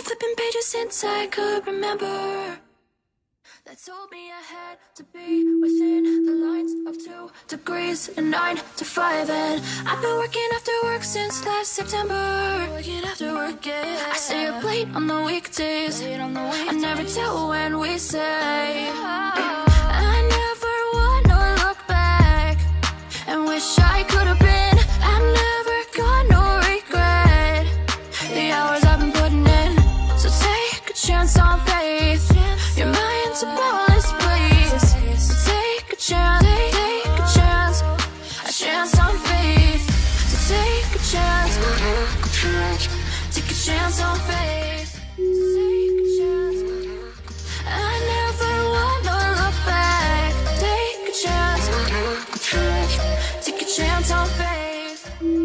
flipping pages since I could remember. That told me I had to be within the lines of 2 degrees and 9 to 5. And I've been working after work since last September. Working after work, yeah. I stay up late on the weekdays. I never tell when we say. I never wanna look back and wish I could have been. I'm never gonna regret the hours I've been putting in. So take a chance on faith. Your mind's a boundless place. So take a chance, take a chance, a chance on faith. So take a chance, take a chance on faith. So take a chance. I never wanna look back. Take a chance, take a chance on faith.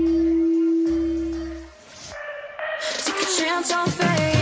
Take a chance on faith.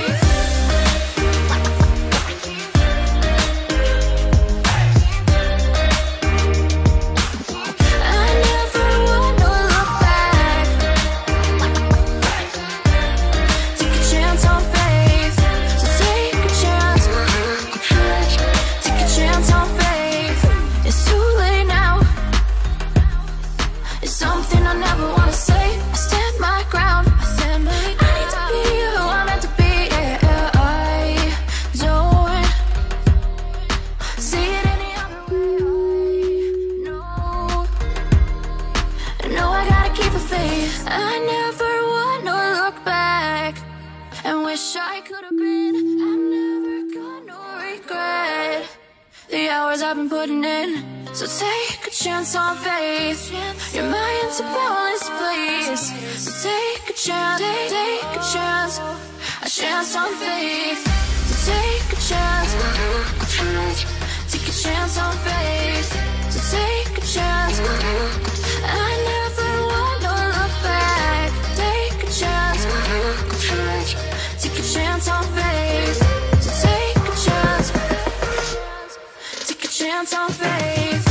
I never wanna look back and wish I could have been. I'm never gonna regret the hours I've been putting in. So take a chance on faith. Your mind's a boundless place. So take a chance, take a chance on faith. So take a chance, take a chance on faith. So take a chance. I never wanna look back. Take a chance, take a chance on faith. So take a chance, take a chance on faith.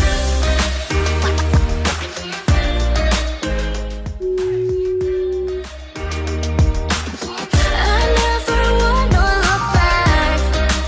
I never wanna look back.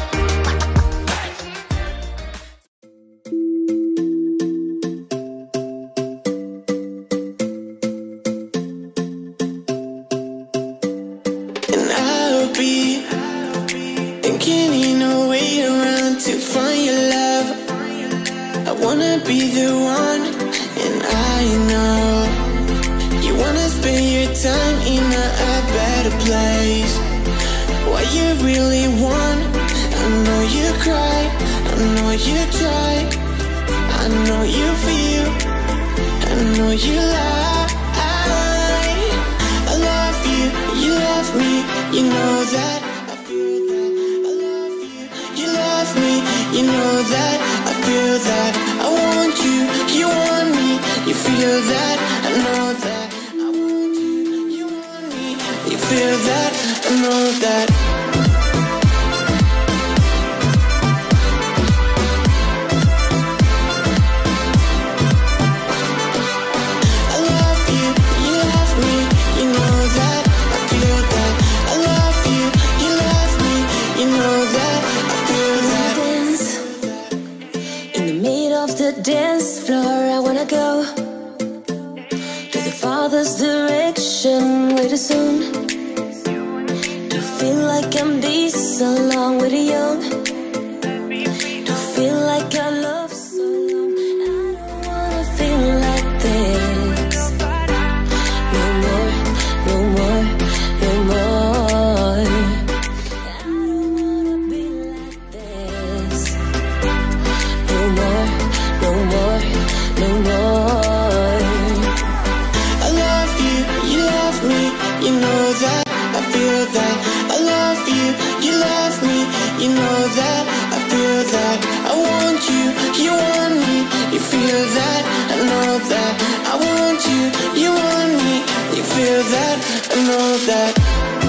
And I'll be thinking in a way around to find your love. I wanna be the one, and I know you wanna spend your time in a better place. What you really want, I know you cry, I know you try, I know you feel, I know you lie. I love you, you love me, you know that. I feel that. I love you, you love me, you know that. I feel that. I want you, you want me, you feel that. I know that. I want you, you want me, you feel that. I know that. I love you, you love me, you know that. I feel that. I love you, you love me, you know that. I feel that. Dance in the middle of the dance floor. I wanna go to the farthest direction way too soon. To feel like I'm this along with the young. To feel like I love so long. I don't wanna feel like this. No more, no more, no more. I don't wanna be like this. No more, no more, no more. I love you, you love me, you know that. I feel that. I love you, you love me, you know that. I feel that. I want you, you want me, you feel that. I know that. I want you, you want me, you feel that. I know that.